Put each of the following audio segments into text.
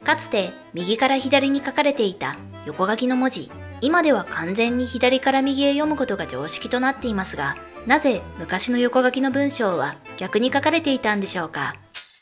かつて右から左に書かれていた横書きの文字、今では完全に左から右へ読むことが常識となっていますが、なぜ昔の横書きの文章は逆に書かれていたんでしょうか。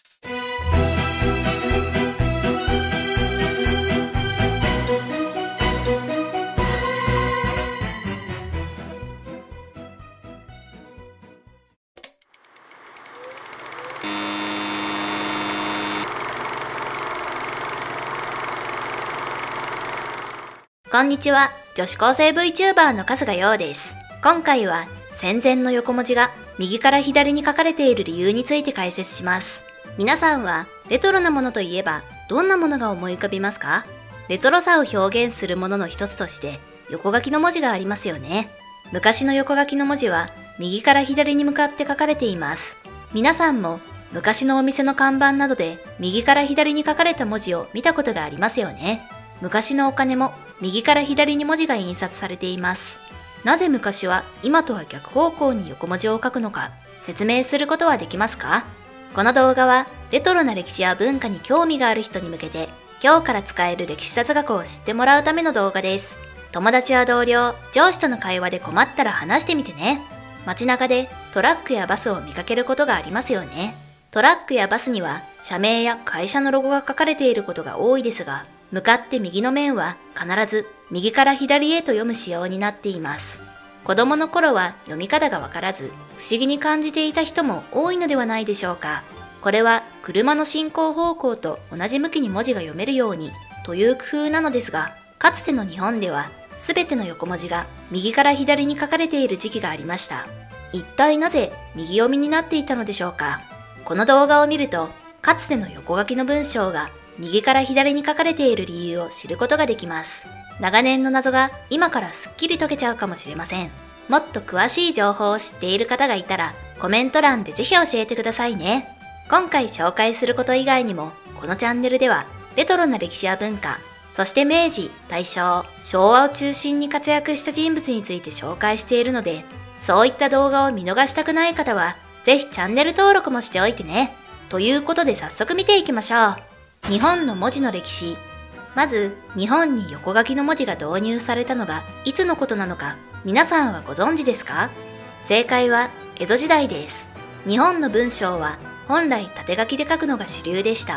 こんにちは、女子高生 VTuber の春日陽です。今回は戦前の横文字が右から左に書かれている理由について解説します。皆さんはレトロなものといえばどんなものが思い浮かびますか？レトロさを表現するものの一つとして横書きの文字がありますよね。昔の横書きの文字は右から左に向かって書かれています。皆さんも昔のお店の看板などで右から左に書かれた文字を見たことがありますよね。昔のお金も右から左に文字が印刷されています。なぜ昔は今とは逆方向に横文字を書くのか説明することはできますか？この動画はレトロな歴史や文化に興味がある人に向けて今日から使える歴史雑学を知ってもらうための動画です。友達や同僚、上司との会話で困ったら話してみてね。街中でトラックやバスを見かけることがありますよね。トラックやバスには社名や会社のロゴが書かれていることが多いですが、向かって右の面は必ず右から左へと読む仕様になっています。子供の頃は読み方がわからず不思議に感じていた人も多いのではないでしょうか。これは車の進行方向と同じ向きに文字が読めるようにという工夫なのですが、かつての日本では全ての横文字が右から左に書かれている時期がありました。一体なぜ右読みになっていたのでしょうか。この動画を見ると、かつての横書きの文章が右から左に書かれている理由を知ることができます。長年の謎が今からすっきり解けちゃうかもしれません。もっと詳しい情報を知っている方がいたらコメント欄でぜひ教えてくださいね。今回紹介すること以外にもこのチャンネルではレトロな歴史や文化、そして明治、大正、昭和を中心に活躍した人物について紹介しているので、そういった動画を見逃したくない方はぜひチャンネル登録もしておいてね。ということで早速見ていきましょう。日本の文字の歴史。まず、日本に横書きの文字が導入されたのがいつのことなのか、皆さんはご存知ですか？正解は江戸時代です。日本の文章は本来縦書きで書くのが主流でした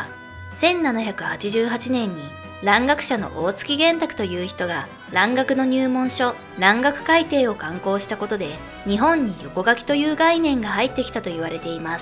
。1788年に蘭学者の大月玄卓という人が蘭学の入門書蘭学改訂を刊行したことで、日本に横書きという概念が入ってきたと言われています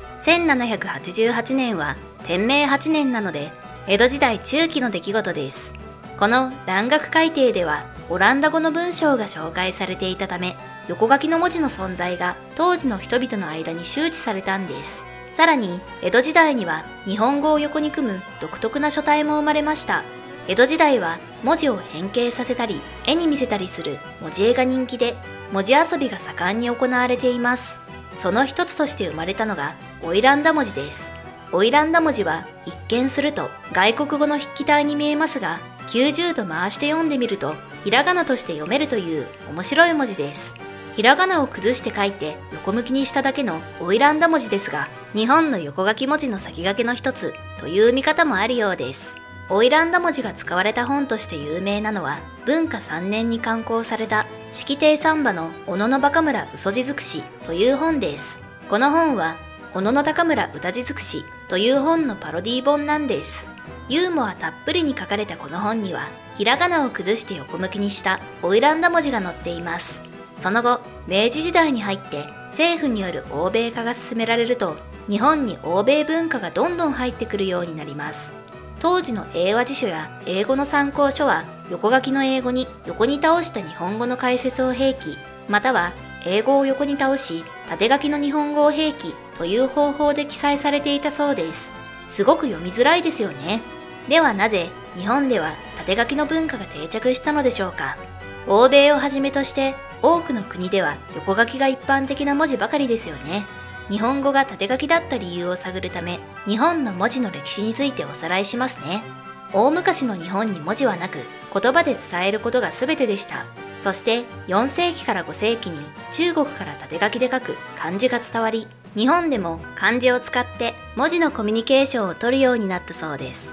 。1788年は天明8年なので江戸時代中期の出来事です。この蘭学改訂ではオランダ語の文章が紹介されていたため、横書きの文字の存在が当時の人々の間に周知されたんです。さらに江戸時代には日本語を横に組む独特な書体も生まれました。江戸時代は文字を変形させたり絵に見せたりする文字絵が人気で、文字遊びが盛んに行われています。その一つとして生まれたのが花魁文字です。花魁文字は一見すると外国語の筆記体に見えますが、90度回して読んでみるとひらがなとして読めるという面白い文字です。ひらがなを崩して書いて横向きにしただけの花魁文字ですが、日本の横書き文字の先駆けの一つという見方もあるようです。花魁文字が使われた本として有名なのは、文化3年に刊行された式亭三馬の小野のバカ村嘘字尽くしという本です。この本は小野の高村歌字尽くしという本のパロディ本なんです。ユーモアたっぷりに書かれたこの本には、ひらがなを崩して横向きにした花魁文字が載っています。その後、明治時代に入って政府による欧米化が進められると、日本に欧米文化がどんどん入ってくるようになります。当時の英和辞書や英語の参考書は、横書きの英語に横に倒した日本語の解説を併記、または英語を横に倒し縦書きの日本語を併記という方法で記載されていたそうです。すごく読みづらいですよね。ではなぜ日本では縦書きの文化が定着したのでしょうか。欧米をはじめとして多くの国では横書きが一般的な文字ばかりですよね。日本語が縦書きだった理由を探るため、日本の文字の歴史についておさらいしますね。大昔の日本に文字はなく、言葉で伝えることが全てでした。そして4世紀から5世紀に中国から縦書きで書く漢字が伝わり、日本でも漢字を使って文字のコミュニケーションを取るようになったそうです。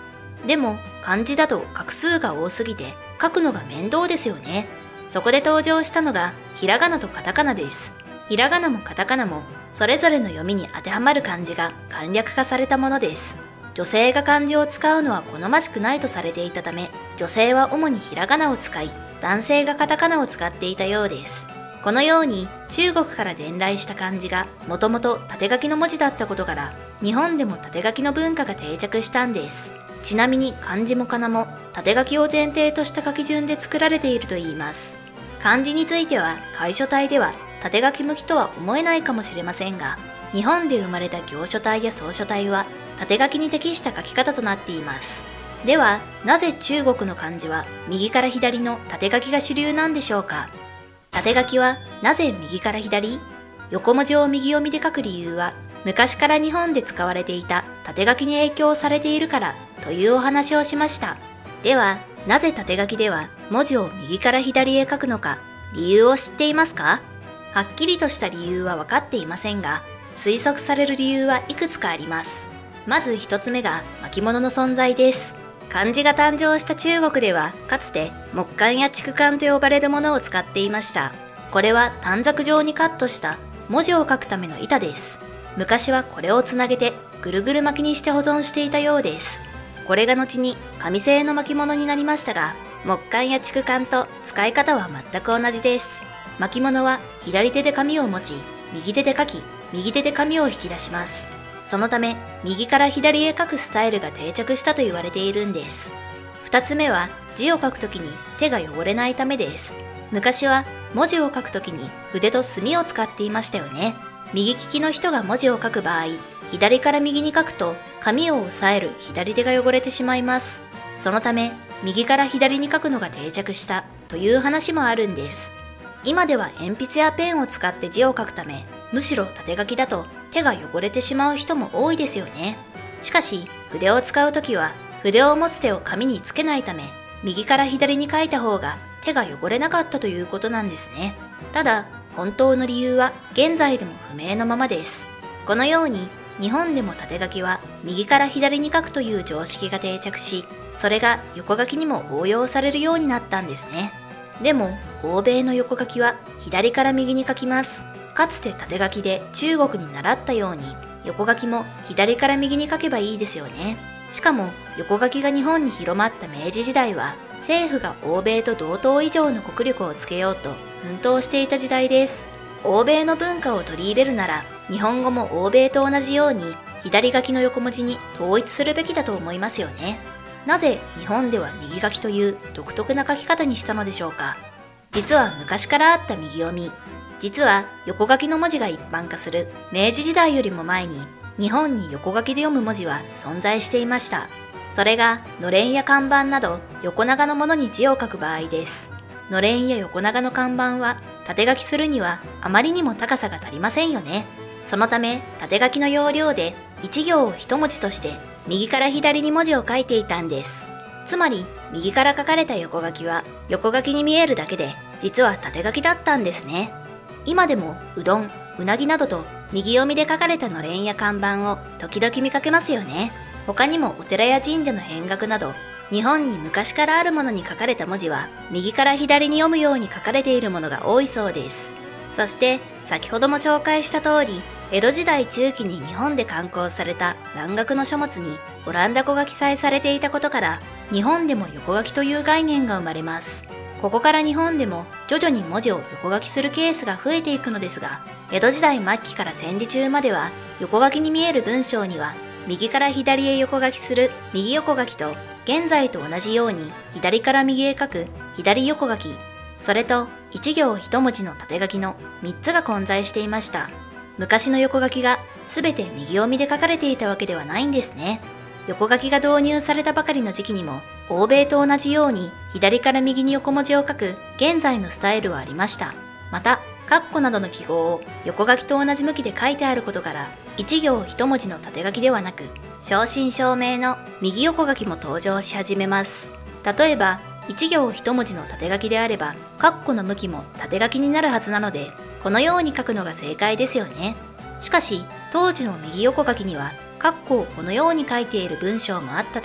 でも漢字だと画数が多すぎて書くのが面倒ですよね。そこで登場したのがひらがなとカタカナです。ひらがなもカタカナもそれぞれの読みに当てはまる漢字が簡略化されたものです。女性が漢字を使うのは好ましくないとされていたため、女性は主にひらがなを使い、男性がカタカナを使っていたようです。このように中国から伝来した漢字がもともと縦書きの文字だったことから、日本でも縦書きの文化が定着したんです。ちなみに漢字も仮名も縦書きを前提とした書き順で作られているといいます。漢字については楷書体では縦書き向きとは思えないかもしれませんが、日本で生まれた行書体や草書体は縦書きに適した書き方となっています。では、なぜ中国の漢字は右から左の縦書きが主流なんでしょうか。縦書きはなぜ右から左？横文字を右読みで書く理由は、昔から日本で使われていた縦書きに影響されているからというお話をしました。では、なぜ縦書きでは文字を右から左へ書くのか、理由を知っていますか？はっきりとした理由は分かっていませんが、推測される理由はいくつかあります。まず一つ目が巻物の存在です。漢字が誕生した中国では、かつて木簡や竹簡と呼ばれるものを使っていました。これは短冊状にカットした文字を書くための板です。昔はこれをつなげてぐるぐる巻きにして保存していたようです。これが後に紙製の巻物になりましたが、木簡や竹簡と使い方は全く同じです。巻物は左手で紙を持ち、右手で書き、右手で紙を引き出します。そのため、右から左へ書くスタイルが定着したと言われているんです。二つ目は、字を書くときに手が汚れないためです。昔は文字を書くときに筆と墨を使っていましたよね。右利きの人が文字を書く場合、左から右に書くと紙を押さえる左手が汚れてしまいます。そのため、右から左に書くのが定着したという話もあるんです。今では鉛筆やペンを使って字を書くため、むしろ縦書きだと手が汚れてしまう人も多いですよね。しかし、筆を使うときは筆を持つ手を紙につけないため、右から左に書いた方が手が汚れなかったということなんですね。ただ、本当の理由は現在でも不明のままです。このように、日本でも縦書きは右から左に書くという常識が定着し、それが横書きにも応用されるようになったんですね。でも、欧米の横書きは左から右に書きます。かつて縦書きで中国に習ったように、横書きも左から右に書けばいいですよね。しかも、横書きが日本に広まった明治時代は、政府が欧米と同等以上の国力をつけようと奮闘していた時代です。欧米の文化を取り入れるなら、日本語も欧米と同じように左書きの横文字に統一するべきだと思いますよね。なぜ日本では右書きという独特な書き方にしたのでしょうか。実は昔からあった右読み。実は横書きの文字が一般化する明治時代よりも前に、日本に横書きで読む文字は存在していました。それがのれんや看板など横長のものに字を書く場合です。のれんや横長の看板は縦書きするにはあまりにも高さが足りませんよね。そのため縦書きの要領で一行を一文字として右から左に文字を書いていたんです。つまり右から書かれた横書きは横書きに見えるだけで実は縦書きだったんですね。今でもうどん、うなぎなどと右読みで書かれたのれんや看板を時々見かけますよね。他にもお寺や神社の変額など日本に昔からあるものに書かれた文字は右から左に読むように書かれているものが多いそうです。そして先ほども紹介した通り、江戸時代中期に日本で刊行された蘭学の書物にオランダ語が記載されていたことから日本でも横書きという概念が生まれます。ここから日本でも徐々に文字を横書きするケースが増えていくのですが、江戸時代末期から戦時中までは横書きに見える文章には右から左へ横書きする右横書きと現在と同じように左から右へ書く左横書き、それと一行一文字の縦書きの3つが混在していました。昔の横書きが全て右読みで書かれていたわけではないんですね。横書きが導入されたばかりの時期にも欧米と同じように左から右に横文字を書く現在のスタイルはありました。また、括弧などの記号を横書きと同じ向きで書いてあることから一行一文字の縦書きではなく正真正銘の右横書きも登場し始めます。例えば一行一文字の縦書きであれば括弧の向きも縦書きになるはずなので、このように書くのが正解ですよね。しかし当時の右横書きには括弧をこのように書いている文章もあったため、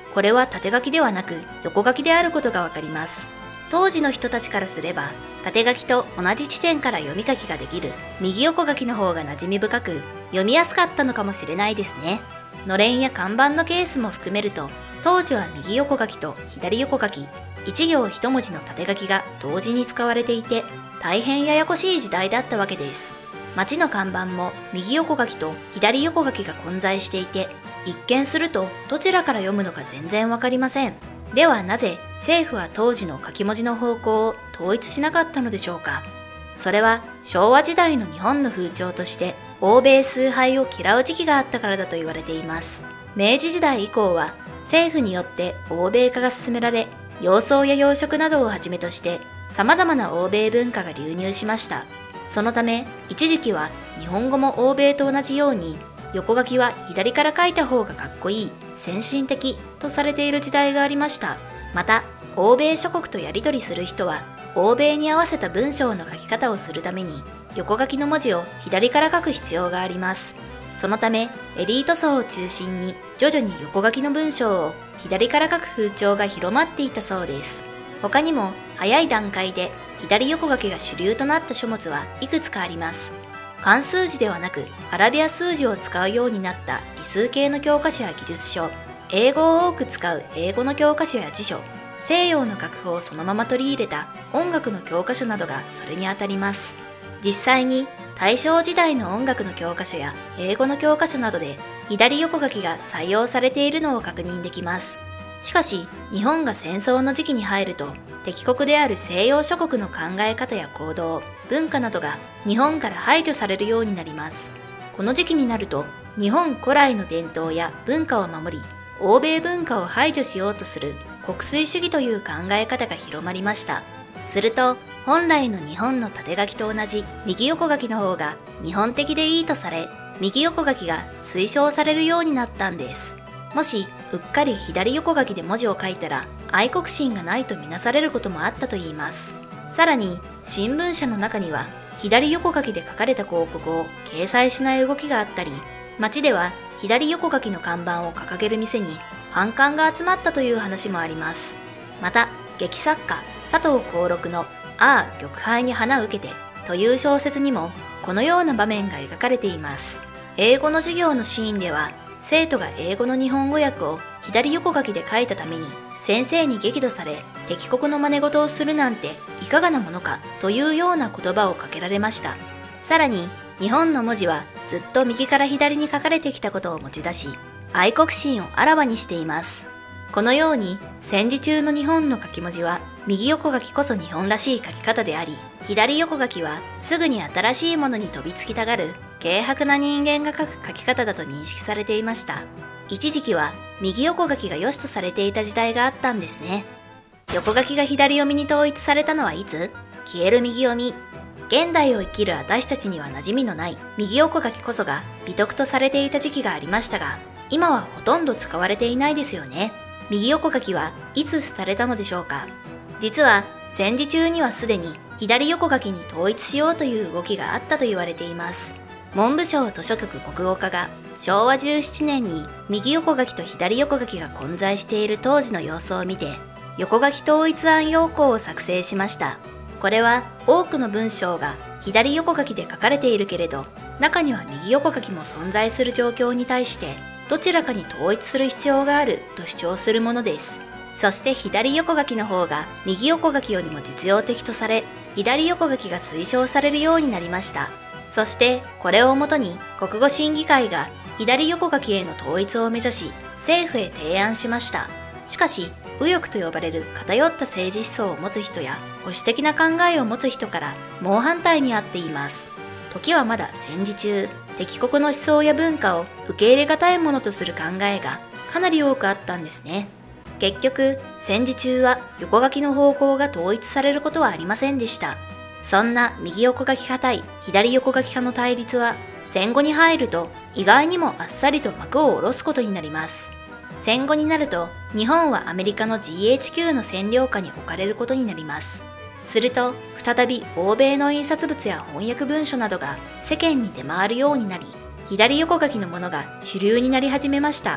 これは縦書きではなく横書きであることがわかります。当時の人たちからすれば、縦書きと同じ地点から読み書きができる右横書きの方が馴染み深く、読みやすかったのかもしれないですね。のれんや看板のケースも含めると、当時は右横書きと左横書き、一行一文字の縦書きが同時に使われていて、大変ややこしい時代だったわけです。街の看板も右横書きと左横書きが混在していて、一見するとどちらから読むのか全然わかりません。ではなぜ政府は当時の書き文字の方向を統一しなかったのでしょうか。それは昭和時代の日本の風潮として欧米崇拝を嫌う時期があったからだと言われています。明治時代以降は政府によって欧米化が進められ、洋装や洋食などをはじめとして様々な欧米文化が流入しました。そのため一時期は日本語も欧米と同じように横書きは左から書いた方がかっこいい、先進的とされている時代がありました。また、欧米諸国とやり取りする人は、欧米に合わせた文章の書き方をするために、横書きの文字を左から書く必要があります。そのため、エリート層を中心に徐々に横書きの文章を左から書く風潮が広まっていったそうです。他にも、早い段階で左横書きが主流となった書物はいくつかあります。漢数字ではなくアラビア数字を使うようになった理数系の教科書や技術書、英語を多く使う英語の教科書や辞書、西洋の楽譜をそのまま取り入れた音楽の教科書などがそれにあたります。実際に大正時代の音楽の教科書や英語の教科書などで左横書きが採用されているのを確認できます。しかし日本が戦争の時期に入ると敵国である西洋諸国の考え方や行動、文化などが日本から排除されるようになります。この時期になると日本古来の伝統や文化を守り、欧米文化を排除しようとする国粋主義という考え方が広まりました。すると本来の日本の縦書きと同じ右横書きの方が日本的でいいとされ、右横書きが推奨されるようになったんです。もしうっかり左横書きで文字を書いたら愛国心がないとみなされることもあったといいます。さらに新聞社の中には左横書きで書かれた広告を掲載しない動きがあったり、街では左横書きの看板を掲げる店に反感が集まったという話もあります。また劇作家佐藤幸六のああ玉杯に花受けてという小説にもこのような場面が描かれています。英語の授業のシーンでは生徒が英語の日本語訳を左横書きで書いたために先生に激怒され、敵国の真似事をするなんていかがなものかというような言葉をかけられました。さらに日本の文字はずっと右から左に書かれてきたことを持ち出し、愛国心をあらわにしています。このように戦時中の日本の書き文字は右横書きこそ日本らしい書き方であり、左横書きはすぐに新しいものに飛びつきたがる軽薄な人間が書く書き方だと認識されていました。一時期は右横書きが良しとされていた時代があったんですね。横書きが左読みに統一されたのはいつ？消える右読み。現代を生きる私たちには馴染みのない右横書きこそが美徳とされていた時期がありましたが、今はほとんど使われていないですよね。右横書きはいつ廃れたのでしょうか。実は戦時中にはすでに左横書きに統一しようという動きがあったと言われています。文部省図書局国語課が昭和17年に右横書きと左横書きが混在している当時の様子を見て、横書き統一案要項を作成しました。これは多くの文章が左横書きで書かれているけれど、中には右横書きも存在する状況に対して、どちらかに統一する必要があると主張するものです。そして左横書きの方が右横書きよりも実用的とされ、左横書きが推奨されるようになりました。そしてこれをもとに国語審議会が左横書きへの統一を目指し政府へ提案しました。しかし右翼と呼ばれる偏った政治思想を持つ人や保守的な考えを持つ人から猛反対にあっています。時はまだ戦時中、敵国の思想や文化を受け入れがたいものとする考えがかなり多くあったんですね。結局戦時中は横書きの方向が統一されることはありませんでした。そんな右横書き派対左横書き派の対立は戦後に入ると意外にもあっさりと幕を下ろすことになります。戦後になると日本はアメリカの GHQ の占領下に置かれることになります。すると再び欧米の印刷物や翻訳文書などが世間に出回るようになり、左横書きのものが主流になり始めました。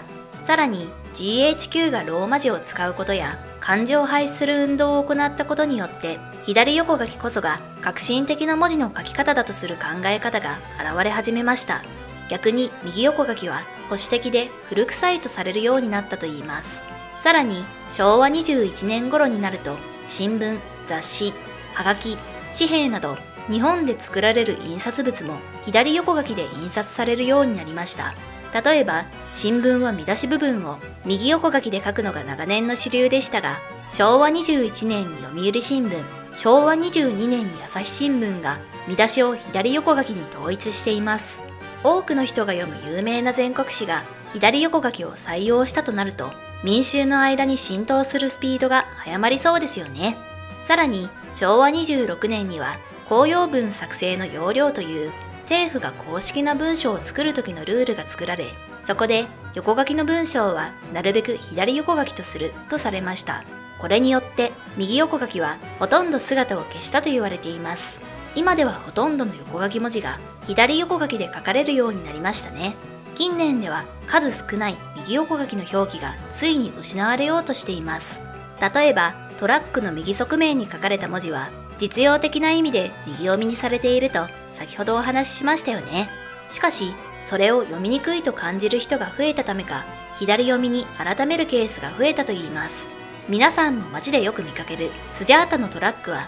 さらに GHQ がローマ字を使うことや漢字を廃止する運動を行ったことによって左横書きこそが革新的な文字の書き方だとする考え方が現れ始めました。逆に右横書きは保守的で古臭いとされるようになったといいます。さらに昭和21年頃になると新聞、雑誌、はがき、紙幣など日本で作られる印刷物も左横書きで印刷されるようになりました。例えば新聞は見出し部分を右横書きで書くのが長年の主流でしたが、昭和21年に読売新聞、昭和22年に朝日新聞が見出しを左横書きに統一しています。多くの人が読む有名な全国紙が左横書きを採用したとなると、民衆の間に浸透するスピードが早まりそうですよね。さらに昭和26年には公用文作成の要領という政府が公式な文書を作る時のルールが作られ、そこで横書きの文章はなるべく左横書きとするとされました。これによって右横書きはほとんど姿を消したと言われています。今ではほとんどの横書き文字が左横書きで書かれるようになりましたね。近年では数少ない右横書きの表記がついに失われようとしています。例えばトラックの右側面に書かれた文字は実用的な意味で右読みにされていると先ほどお話ししましたよね。しかしそれを読みにくいと感じる人が増えたためか、左読みに改めるケースが増えたといいます。皆さんも街でよく見かけるスジャータのトラックは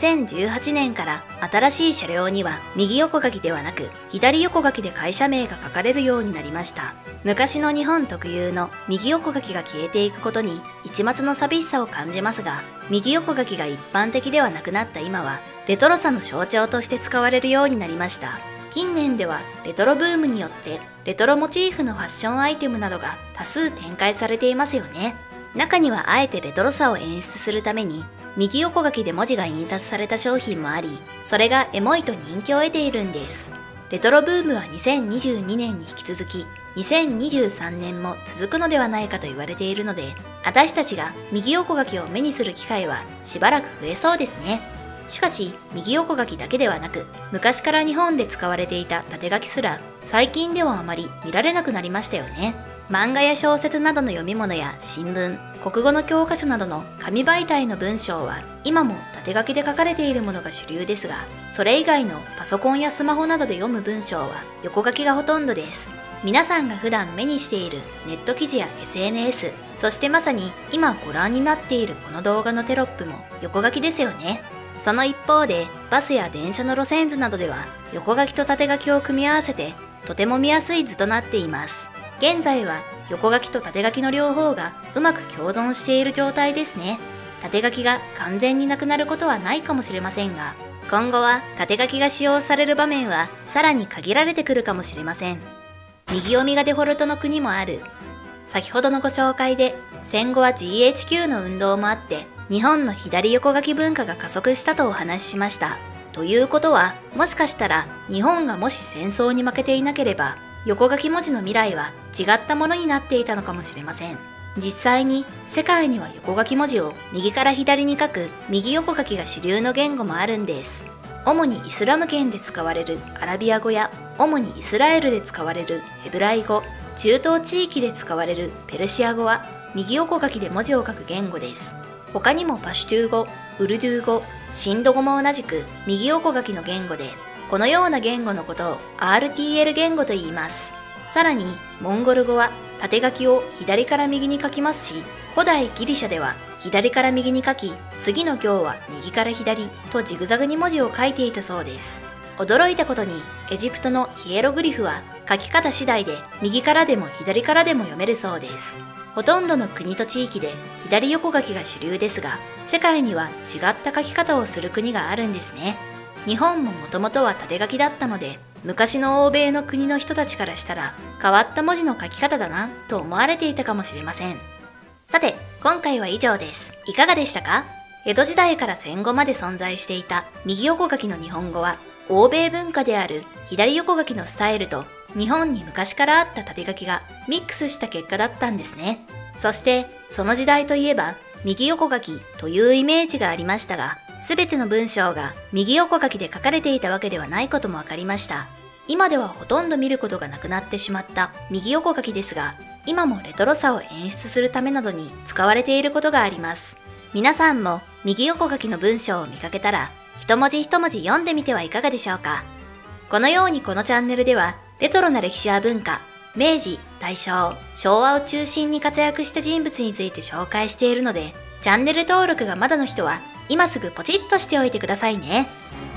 2018年から新しい車両には右横書きではなく左横書きで会社名が書かれるようになりました。昔の日本特有の右横書きが消えていくことに一抹の寂しさを感じますが、右横書きが一般的ではなくなった今はレトロさの象徴として使われるようになりました。近年ではレトロブームによってレトロモチーフのファッションアイテムなどが多数展開されていますよね。中にはあえてレトロさを演出するために右横書きで文字が印刷された商品もあり、それがエモいと人気を得ているんです。レトロブームは2022年に引き続き2023年も続くのではないかと言われているので、私たちが右横書きを目にする機会はしばらく増えそうですね。しかし右横書きだけではなく、昔から日本で使われていた縦書きすら最近ではあまり見られなくなりましたよね。漫画や小説などの読み物や新聞、国語の教科書などの紙媒体の文章は今も縦書きで書かれているものが主流ですが、それ以外のパソコンやスマホなどで読む文章は横書きがほとんどです。皆さんが普段目にしているネット記事や SNS、そしてまさに今ご覧になっているこの動画のテロップも横書きですよね。その一方でバスや電車の路線図などでは横書きと縦書きを組み合わせてとても見やすい図となっています。現在は横書きと縦書きの両方がうまく共存している状態ですね。縦書きが完全になくなることはないかもしれませんが、今後は縦書きが使用される場面はさらに限られてくるかもしれません。右読みがデフォルトの国もある。先ほどのご紹介で戦後は GHQ の運動もあって日本の左横書き文化が加速したとお話ししました。ということは、もしかしたら日本がもし戦争に負けていなければ横書き文字の未来は違ったものになっていたのかもしれません。実際に世界には横書き文字を右から左に書く右横書きが主流の言語もあるんです。主にイスラム圏で使われるアラビア語や主にイスラエルで使われるヘブライ語、中東地域で使われるペルシア語は右横書きで文字を書く言語です。他にもパシュトゥー語、ウルドゥー語、シンド語も同じく右横書きの言語で、このような言語のことを RTL 言語と言います。さらにモンゴル語は縦書きを左から右に書きますし、古代ギリシャでは左から右に書き、次の行は右から左とジグザグに文字を書いていたそうです。驚いたことにエジプトのヒエログリフは書き方次第で右からでも左からでも読めるそうです。ほとんどの国と地域で左横書きが主流ですが、世界には違った書き方をする国があるんですね。日本ももともとは縦書きだったので、昔の欧米の国の人たちからしたら変わった文字の書き方だなと思われていたかもしれません。さて、今回は以上です。いかがでしたか？江戸時代から戦後まで存在していた右横書きの日本語は、欧米文化である左横書きのスタイルと日本に昔からあった縦書きがミックスした結果だったんですね。そしてその時代といえば右横書きというイメージがありましたが、すべての文章が右横書きで書かれていたわけではないことも分かりました。今ではほとんど見ることがなくなってしまった右横書きですが、 今もレトロさを演出するためなどに使われていることがあります。皆さんも右横書きの文章を見かけたら、一文字一文字読んでみてはいかがでしょうか。このようにこのチャンネルでは、レトロな歴史や文化、明治、大正、昭和を中心に活躍した人物について紹介しているので、チャンネル登録がまだの人は、今すぐポチッとしておいてくださいね。